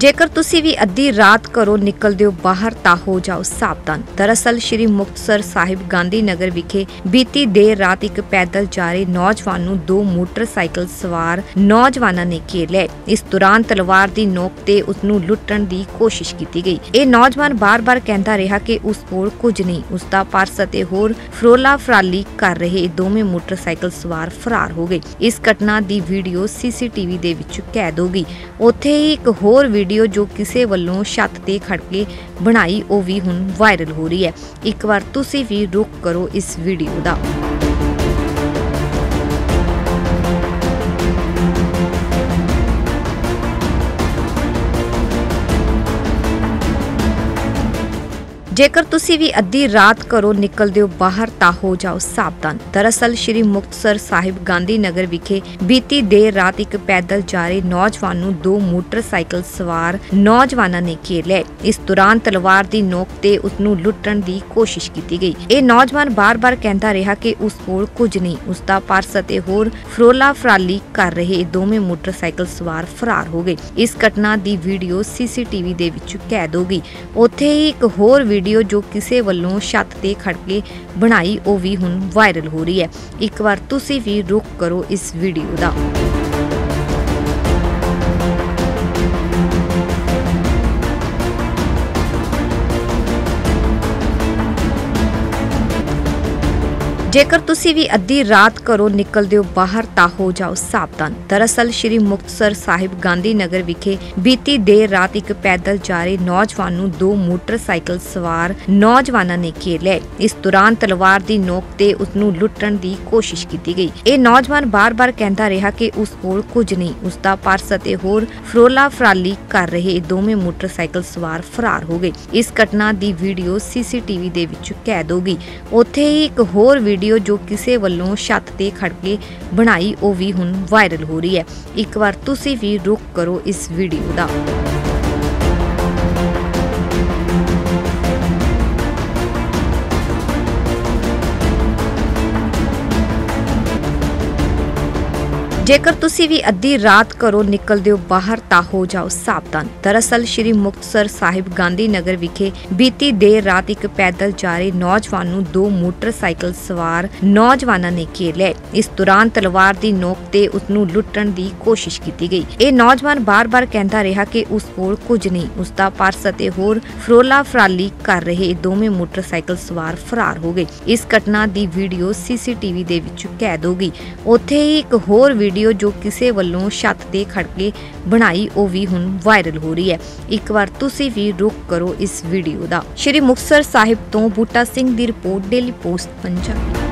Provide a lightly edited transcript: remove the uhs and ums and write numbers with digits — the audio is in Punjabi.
ਜੇਕਰ ਤੁਸੀਂ ਵੀ ਅੱਧੀ ਰਾਤ ਘਰੋਂ ਨਿਕਲਦੇ ਹੋ ਬਾਹਰ ਤਾਂ ਹੋ ਜਾਓ ਸਾਵਧਾਨ। ਦਰਅਸਲ ਸ਼੍ਰੀ ਮੁਕਤਸਰ ਸਾਹਿਬ ਗਾਂਧੀ ਨਗਰ ਵਿਖੇ ਬੀਤੀ ਦੇਰ ਰਾਤ ਇੱਕ ਪੈਦਲ ਜਾ ਰਹੇ ਨੌਜਵਾਨ ਨੂੰ ਦੋ ਮੋਟਰਸਾਈਕਲ ਸਵਾਰ ਨੌਜਵਾਨਾਂ ਨੇ ਘੇਰ ਲਿਆ। ਇਸ ਦੌਰਾਨ ਤਲਵਾਰ ਦੀ ਨੋਕ ਤੇ ਉਸ ਨੂੰ ਲੁੱਟਣ ਦੀ ਕੋਸ਼ਿਸ਼ ਕੀਤੀ ਗਈ। ਇਹ ਨੌਜਵਾਨ ਬਾਰ-ਬਾਰ ਕਹਿੰਦਾ ਰਿਹਾ ਕਿ ਉਸ ਕੋਲ ਕੁਝ ਨਹੀਂ। ਉਸ ਦਾ ਪਰਸ ਅਤੇ ਹੋਰ ਫਰੋਲਾ ਫਰਾਲੀ ਕਰ ਰਹੇ ਦੋਵੇਂ ਮੋਟਰਸਾਈਕਲ ਸਵਾਰ ਫਰਾਰ ਹੋ ਗਏ। ਇਸ ਘਟਨਾ ਦੀ ਵੀਡੀਓ ਸੀਸੀਟੀਵੀ ਦੇ ਵਿੱਚ ਕੈਦ ਹੋ ਗਈ। ਉੱਥੇ ਹੀ ਇੱਕ ਹੋਰ ਵੀਡੀਓ ਜੋ ਕਿਸੇ ਵੱਲੋਂ ਛੱਤ ਤੇ ਖੜ ਕੇ ਬਣਾਈ ਉਹ ਵੀ ਹੁਣ ਵਾਇਰਲ ਹੋ ਰਹੀ ਹੈ। ਇੱਕ ਵਾਰ ਤੁਸੀਂ ਵੀ ਰੁਕ ਕਰੋ ਇਸ ਵੀਡੀਓ ਦਾ। ਜੇਕਰ ਤੁਸੀਂ ਵੀ ਅੱਧੀ ਰਾਤ ਘਰੋਂ ਨਿਕਲਦੇ ਹੋ ਬਾਹਰ ਤਾਂ ਹੋ ਜਾਓ ਸਾਵਧਾਨ। ਦਰਅਸਲ ਸ਼੍ਰੀ ਮੁਕਤਸਰ ਸਾਹਿਬ ਗਾਂਧੀ ਨਗਰ ਵਿਖੇ ਬੀਤੀ ਦੇਰ ਰਾਤ ਇੱਕ ਪੈਦਲ ਜਾ ਰਹੇ ਨੌਜਵਾਨ ਨੂੰ ਦੋ ਮੋਟਰਸਾਈਕਲ ਸਵਾਰ ਨੌਜਵਾਨਾਂ ਨੇ ਘੇਰ ਲਿਆ। ਇਸ ਦੌਰਾਨ ਤਲਵਾਰ ਦੀ ਨੋਕ ਤੇ ਉਸ ਨੂੰ ਲੁੱਟਣ ਦੀ ਕੋਸ਼ਿਸ਼ ਕੀਤੀ ਗਈ। ਇਹ ਨੌਜਵਾਨ ਬਾਰ-ਬਾਰ ਕਹਿੰਦਾ ਰਿਹਾ ਕਿ ਉਸ ਕੋਲ ਕੁਝ ਨਹੀਂ। ਉਸ ਦਾ ਪਰਸ ਅਤੇ ਹੋਰ ਫਰੋਲਾ ਫਰਾਲੀ ਕਰ ਰਹੇ ਦੋਵੇਂ ਮੋਟਰਸਾਈਕਲ ਸਵਾਰ ਫਰਾਰ ਹੋ ਗਏ। ਇਸ ਘਟਨਾ ਦੀ ਵੀਡੀਓ ਸੀਸੀਟੀਵੀ ਦੇ ਵਿੱਚ ਕੈਦ ਹੋ ਗਈ। ਉੱਥੇ ਹੀ ਇੱਕ ਹੋਰ ਵੀਡੀਓ ਜੋ ਕਿਸੇ ਵੱਲੋਂ ਛੱਤ ਤੇ ਖੜ ਕੇ ਬਣਾਈ ਉਹ ਵੀ ਹੁਣ ਵਾਇਰਲ ਹੋ ਰਹੀ ਹੈ। ਇੱਕ ਵਾਰ ਤੁਸੀਂ ਵੀ ਰੁਕ ਕਰੋ ਇਸ ਵੀਡੀਓ ਦਾ। ਜੇਕਰ ਤੁਸੀਂ ਵੀ ਅੱਧੀ ਰਾਤ ਘਰੋਂ ਨਿਕਲਦੇ ਹੋ ਬਾਹਰ ਤਾਂ ਹੋ ਜਾਓ ਸਾਵਧਾਨ। ਦਰਅਸਲ ਸ਼੍ਰੀ ਮੁਕਤਸਰ ਸਾਹਿਬ ਗਾਂਧੀ ਨਗਰ ਵਿਖੇ ਬੀਤੀ ਦੇਰ ਰਾਤ ਇੱਕ ਪੈਦਲ ਜਾ ਰਹੇ ਨੌਜਵਾਨ ਨੂੰ ਦੋ ਮੋਟਰਸਾਈਕਲ ਸਵਾਰ ਨੌਜਵਾਨਾਂ ਨੇ ਘੇਰ ਲਿਆ। ਇਸ ਦੌਰਾਨ ਤਲਵਾਰ ਦੀ ਨੋਕ ਤੇ ਉਸ ਨੂੰ ਲੁੱਟਣ ਦੀ ਕੋਸ਼ਿਸ਼ ਕੀਤੀ ਗਈ। ਇਹ ਨੌਜਵਾਨ ਬਾਰ-ਬਾਰ ਕਹਿੰਦਾ ਰਿਹਾ ਕਿ ਉਸ ਕੋਲ ਕੁਝ ਨਹੀਂ। ਉਸ ਦਾ ਪਰਸ ਅਤੇ ਹੋਰ ਫਰੋਲਾ ਫਰਾਲੀ ਕਰ ਰਹੇ ਦੋਵੇਂ ਮੋਟਰਸਾਈਕਲ ਸਵਾਰ ਫਰਾਰ ਹੋ ਗਏ। ਇਸ ਘਟਨਾ ਦੀ ਵੀਡੀਓ ਸੀਸੀਟੀਵੀ ਦੇ ਵਿੱਚ ਕੈਦ ਹੋ ਗਈ। ਉੱਥੇ ਹੀ ਇੱਕ ਹੋਰ ਵੀਡੀਓ ਜੋ ਕਿਸੇ ਵੱਲੋਂ ਛੱਤ ਤੇ ਖੜ ਕੇ ਬਣਾਈ ਉਹ ਵੀ ਹੁਣ ਵਾਇਰਲ ਹੋ ਰਹੀ ਹੈ। ਇੱਕ ਵਾਰ ਤੁਸੀਂ ਵੀ ਰੁਕ ਕਰੋ ਇਸ ਵੀਡੀਓ ਦਾ। ਜੇਕਰ ਤੁਸੀਂ ਵੀ ਅੱਧੀ ਰਾਤ ਘਰੋਂ ਨਿਕਲਦੇ ਹੋ ਬਾਹਰ ਤਾਂ ਹੋ ਜਾਓ ਸਾਵਧਾਨ। ਦਰਅਸਲ ਸ਼੍ਰੀ ਮੁਕਤਸਰ ਸਾਹਿਬ ਗਾਂਧੀ ਨਗਰ ਵਿਖੇ ਬੀਤੀ ਦੇਰ ਰਾਤ ਇੱਕ ਪੈਦਲ ਜਾ ਰਹੇ ਨੌਜਵਾਨ ਨੂੰ ਦੋ ਮੋਟਰਸਾਈਕਲ ਸਵਾਰ ਨੌਜਵਾਨਾਂ ਨੇ ਘੇਰ ਲਿਆ। ਇਸ ਦੌਰਾਨ ਤਲਵਾਰ ਦੀ ਨੋਕ ਤੇ ਉਸ ਨੂੰ ਲੁੱਟਣ ਦੀ ਕੋਸ਼ਿਸ਼ ਕੀਤੀ ਗਈ। ਇਹ ਨੌਜਵਾਨ ਬਾਰ-ਬਾਰ ਕਹਿੰਦਾ ਰਿਹਾ ਕਿ ਉਸ ਕੋਲ ਕੁਝ ਨਹੀਂ। ਉਸ ਦਾ ਪਰਸ ਅਤੇ ਹੋਰ ਫਰੋਲਾ ਫਰਾਲੀ ਕਰ ਰਹੇ ਦੋਵੇਂ ਮੋਟਰਸਾਈਕਲ ਸਵਾਰ ਫਰਾਰ ਹੋ ਗਏ। ਇਸ ਘਟਨਾ ਦੀ ਵੀਡੀਓ ਸੀਸੀਟੀਵੀ ਦੇ ਵਿੱਚ ਕੈਦ ਹੋ ਗਈ। ਉੱਥੇ ਹੀ ਇੱਕ ਹੋਰ ਵੀਡੀਓ ਜੋ ਕਿਸੇ ਵੱਲੋਂ ਛੱਤ ਤੇ ਖੜ ਕੇ ਬਣਾਈ ਉਹ ਵੀ ਹੁਣ ਵਾਇਰਲ ਹੋ ਰਹੀ ਹੈ। ਇੱਕ ਵਾਰ ਤੁਸੀਂ ਵੀ ਰੁਕ ਕਰੋ ਇਸ ਵੀਡੀਓ ਦਾ। ਸ਼੍ਰੀ ਮੁਕਤਸਰ ਸਾਹਿਬ ਤੋਂ ਬੂਟਾ ਸਿੰਘ ਦੀ ਰਿਪੋਰਟ, ਡੇਲੀ ਪੋਸਟ ਪੰਜਾਬੀ।